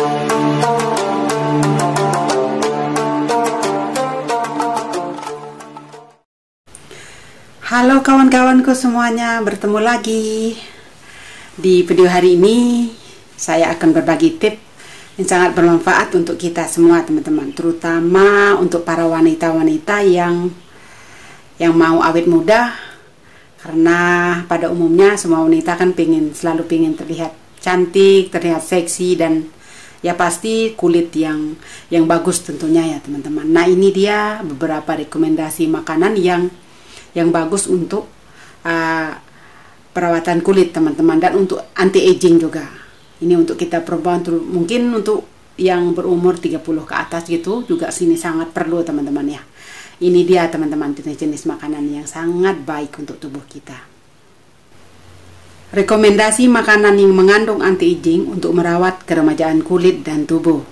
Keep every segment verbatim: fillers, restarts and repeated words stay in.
Halo kawan-kawanku semuanya, bertemu lagi. Di video hari ini saya akan berbagi tips yang sangat bermanfaat untuk kita semua teman-teman, terutama untuk para wanita-wanita yang yang mau awet muda. Karena pada umumnya semua wanita kan pengen, selalu pengen terlihat cantik, terlihat seksi, dan ya pasti kulit yang yang bagus tentunya ya teman-teman. Nah, ini dia beberapa rekomendasi makanan yang yang bagus untuk uh, perawatan kulit teman-teman, dan untuk anti aging juga. Ini untuk kita perempuan, mungkin untuk yang berumur tiga puluh ke atas gitu juga sini sangat perlu teman-teman ya. Ini dia teman-teman jenis-jenis makanan yang sangat baik untuk tubuh kita. Rekomendasi makanan yang mengandung anti aging untuk merawat keremajaan kulit dan tubuh.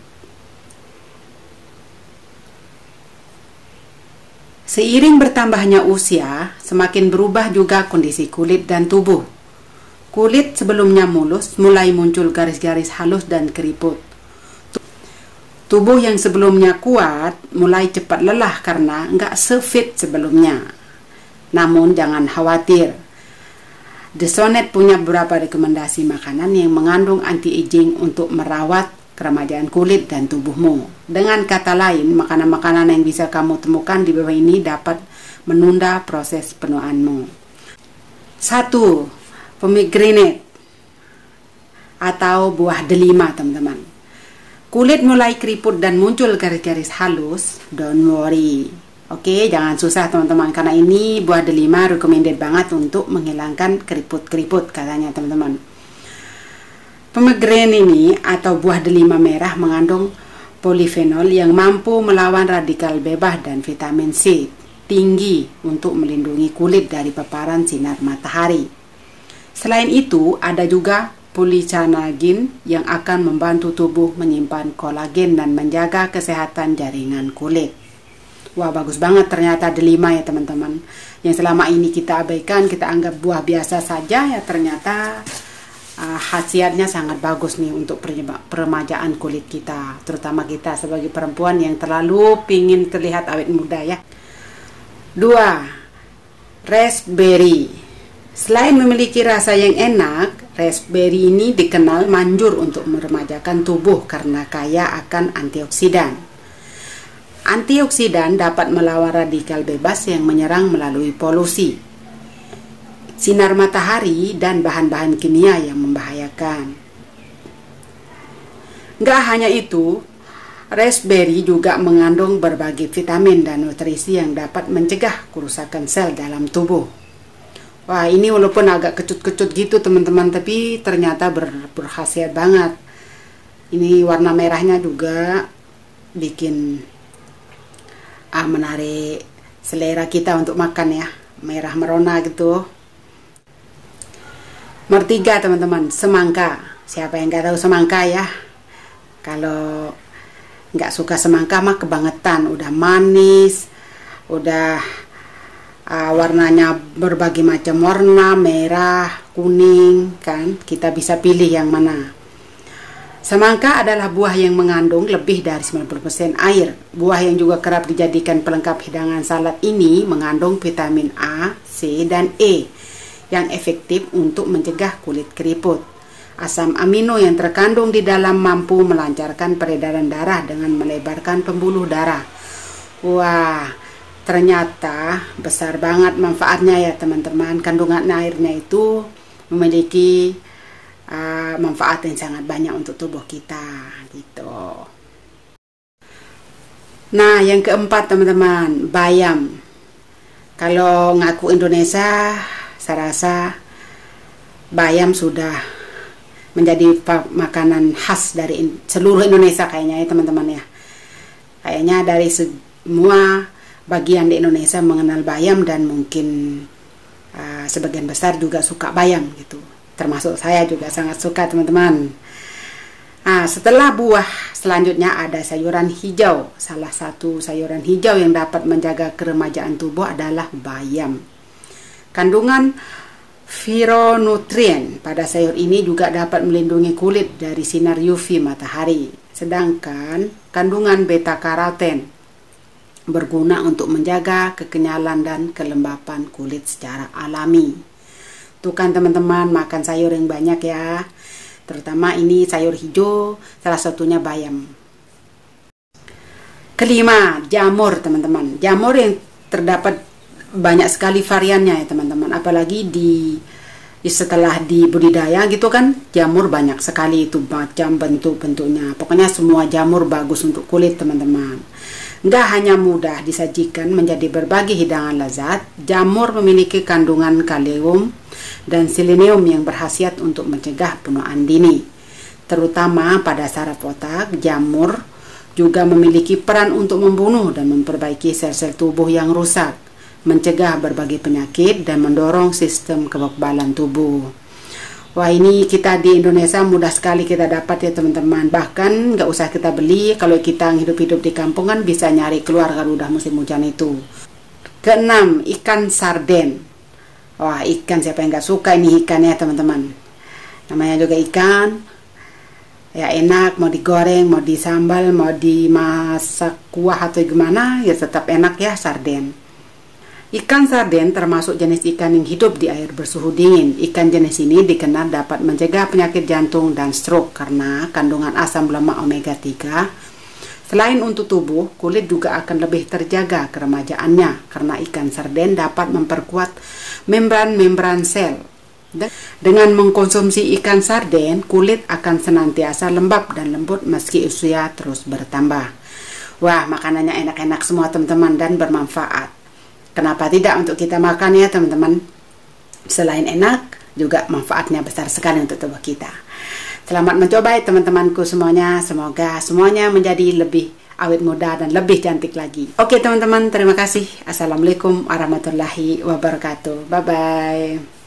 Seiring bertambahnya usia, semakin berubah juga kondisi kulit dan tubuh. Kulit sebelumnya mulus mulai muncul garis-garis halus dan keriput. Tubuh yang sebelumnya kuat mulai cepat lelah karena nggak se-fit sebelumnya. Namun jangan khawatir. The Sonet punya beberapa rekomendasi makanan yang mengandung anti-aging untuk merawat keremajaan kulit dan tubuhmu. Dengan kata lain, makanan-makanan yang bisa kamu temukan di bawah ini dapat menunda proses penuaanmu. Satu, pomegranate atau buah delima teman-teman. Kulit mulai keriput dan muncul garis-garis halus, don't worry. Oke, jangan susah teman-teman, karena ini buah delima recommended banget untuk menghilangkan keriput-keriput katanya teman-teman. Pomegranate ini atau buah delima merah mengandung polifenol yang mampu melawan radikal bebas dan vitamin C tinggi untuk melindungi kulit dari paparan sinar matahari. Selain itu, ada juga polycyanagin yang akan membantu tubuh menyimpan kolagen dan menjaga kesehatan jaringan kulit. Wah, bagus banget ternyata delima ya teman-teman. Yang selama ini kita abaikan, kita anggap buah biasa saja, ya ternyata Uh, khasiatnya sangat bagus nih untuk peremajaan kulit kita, terutama kita sebagai perempuan yang terlalu pingin terlihat awet muda ya. Dua, raspberry. Selain memiliki rasa yang enak, raspberry ini dikenal manjur untuk meremajakan tubuh karena kaya akan antioksidan. Antioksidan dapat melawan radikal bebas yang menyerang melalui polusi, sinar matahari, dan bahan-bahan kimia yang membahayakan. Nggak hanya itu, raspberry juga mengandung berbagai vitamin dan nutrisi yang dapat mencegah kerusakan sel dalam tubuh. Wah, ini walaupun agak kecut-kecut gitu teman-teman, tapi ternyata ber, berkhasiat banget. Ini warna merahnya juga bikin ah, menarik selera kita untuk makan ya, merah merona gitu. Nomor tiga teman-teman, semangka. Siapa yang nggak tahu semangka ya? Kalau nggak suka semangka mah kebangetan. Udah manis, udah uh, warnanya berbagai macam warna, merah, kuning, kan? Kita bisa pilih yang mana. Semangka adalah buah yang mengandung lebih dari sembilan puluh persen air. Buah yang juga kerap dijadikan pelengkap hidangan salad ini mengandung vitamin A, C, dan E yang efektif untuk mencegah kulit keriput. Asam amino yang terkandung di dalam mampu melancarkan peredaran darah dengan melebarkan pembuluh darah. Wah, ternyata besar banget manfaatnya ya teman-teman. Kandungan airnya itu memiliki uh, manfaat yang sangat banyak untuk tubuh kita gitu. Nah, yang keempat teman-teman, bayam. Kalau ngaku Indonesia, saya rasa bayam sudah menjadi makanan khas dari seluruh Indonesia kayaknya ya teman-teman ya. Kayaknya dari semua bagian di Indonesia mengenal bayam, dan mungkin uh, sebagian besar juga suka bayam gitu. Termasuk saya juga sangat suka teman-teman. Nah, setelah buah selanjutnya ada sayuran hijau. Salah satu sayuran hijau yang dapat menjaga keremajaan tubuh adalah bayam. Kandungan Fironutrien pada sayur ini juga dapat melindungi kulit dari sinar U V matahari. Sedangkan kandungan beta karoten berguna untuk menjaga kekenyalan dan kelembapan kulit secara alami. Tuh kan teman-teman, makan sayur yang banyak ya. Terutama ini sayur hijau, salah satunya bayam. Kelima, jamur teman-teman. Jamur yang terdapat banyak sekali variannya ya teman-teman, apalagi di setelah dibudidaya gitu kan, jamur banyak sekali itu macam bentuk-bentuknya. Pokoknya semua jamur bagus untuk kulit teman-teman. Nggak hanya mudah disajikan menjadi berbagai hidangan lezat, jamur memiliki kandungan kalium dan selenium yang berkhasiat untuk mencegah penuaan dini. Terutama pada saraf otak, jamur juga memiliki peran untuk membunuh dan memperbaiki sel-sel tubuh yang rusak, mencegah berbagai penyakit dan mendorong sistem kekebalan tubuh. Wah, ini kita di Indonesia mudah sekali kita dapat ya teman-teman. Bahkan nggak usah kita beli, kalau kita hidup-hidup di kampung kan bisa nyari keluar kalau udah musim hujan itu. Keenam, ikan sarden. Wah, ikan, siapa yang nggak suka ini ikannya teman-teman. Namanya juga ikan. Ya enak, mau digoreng, mau disambal, mau dimasak kuah atau gimana, ya tetap enak ya sarden. Ikan sarden termasuk jenis ikan yang hidup di air bersuhu dingin. Ikan jenis ini dikenal dapat mencegah penyakit jantung dan stroke karena kandungan asam lemak omega tiga. Selain untuk tubuh, kulit juga akan lebih terjaga keremajaannya karena ikan sarden dapat memperkuat membran-membran sel. Dengan mengkonsumsi ikan sarden, kulit akan senantiasa lembab dan lembut meski usia terus bertambah. Wah, makanannya enak-enak semua teman-teman dan bermanfaat. Kenapa tidak untuk kita makan ya teman-teman? Selain enak, juga manfaatnya besar sekali untuk tubuh kita. Selamat mencoba ya teman-temanku semuanya. Semoga semuanya menjadi lebih awet muda dan lebih cantik lagi. Oke teman-teman, terima kasih. Assalamualaikum warahmatullahi wabarakatuh. Bye-bye.